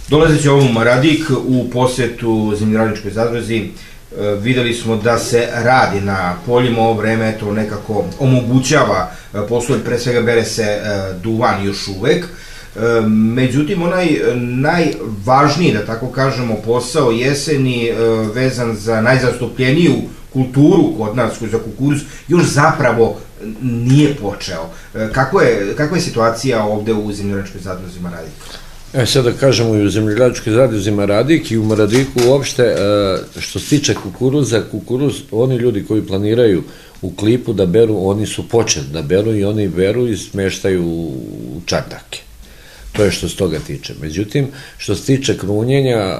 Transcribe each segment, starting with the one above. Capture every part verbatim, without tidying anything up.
Dolazeći ovom Maradik u posjetu Zemljoradničkoj zadruzi, videli smo da se radi na poljima, ovo vreme to nekako omogućava poslove, pre svega bere se duvan još uvek. Međutim, onaj najvažniji, da tako kažemo, posao jeseni vezan za najzastupljeniju kulturu kod nas, za kukuruz, još zapravo nije počeo. Kakva je situacija ovde u Zemljoradničkoj zadruzi Maradik? E, sad da kažemo i u Zemljoradničkoj zadruzi Maradik i u Maradiku uopšte, što se tiče kukuruza, kukuruz, oni ljudi koji planiraju u klipu da beru, oni su počeli da beru i oni beru i smeštaju u čardake. To je što se toga tiče. Međutim, što se tiče krunjenja,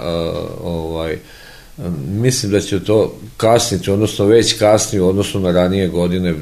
mislim da će to kasniti, odnosno već kasnije, odnosno na ranije godine,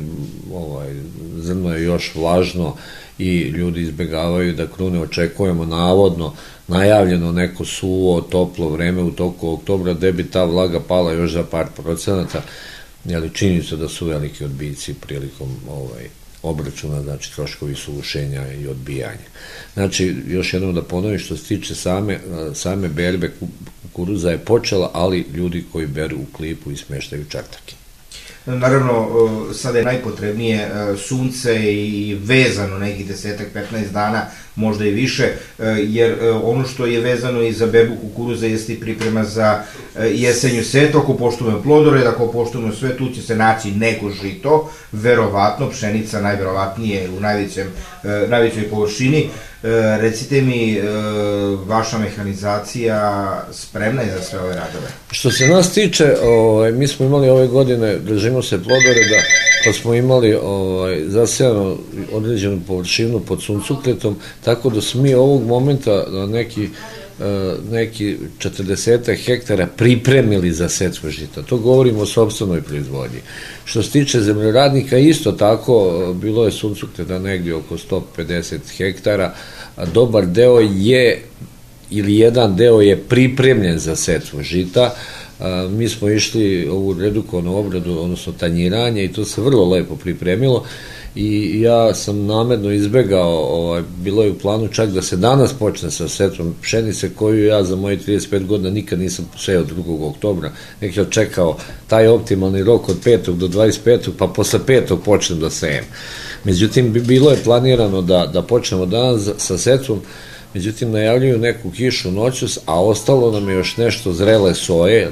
zrno je još vlažno i ljudi izbegavaju da krune. Očekujemo navodno najavljeno neko suvo, toplo vreme u toku oktobra, gde bi ta vlaga pala još za par procenata, ali činjenica da su veliki odbici prilikom obračuna, znači troškovi sušenja i odbijanja. Znači, još jednom da ponovim, što se tiče same berbe, kukuruza je počela, ali ljudi koji beru u klipu i smeštaju čardake. Naravno, sada je najpotrebnije sunce i vezano nekih desetak, petnaest dana, možda i više, jer ono što je vezano i za berbu kukuruza jeste i priprema za jesenju setu. Ako poštujemo plodored, ako poštujemo sve, tu će se naći neko žito, verovatno, pšenica najverovatnije u najvećoj površini. Recite mi, vaša mehanizacija spremna je za sve ove radove? Što se nas tiče, mi smo imali ove godine, držimo se plodoreda, pa smo imali zasejano određenu površinu pod suncukretom, tako da smo mi ovog momenta neki neki četrdesetak hektara pripremili za setvu žita. To govorimo o sopstvenoj proizvodnji. Što se tiče zemljoradnika, isto tako, bilo je suncukreta negdje oko sto pedeset hektara, a dobar deo je, ili jedan deo je pripremljen za setvu žita. Mi smo išli ovu redukovanu obradu, odnosno tanjiranje, i to se vrlo lepo pripremilo. I ja sam namerno izbegao, bilo je u planu čak da se danas počne sa setvom pšenice, koju ja za moje trideset pet godina nikad nisam sejao drugog oktobra. Nek je očekao taj optimalni rok od petog do dvadeset petog, pa posle petog počnem da sejem. Međutim, bilo je planirano da počnemo danas sa setvom, međutim, najavljuju neku kišu noćus, a ostalo nam je još nešto zrele soje,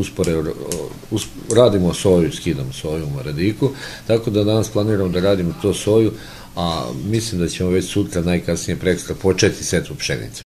radimo soju, skidamo soju u Maradiku, tako da danas planiramo da radimo to soju, a mislim da ćemo već sutra, najkasnije prekstra, početi setvu pšenice.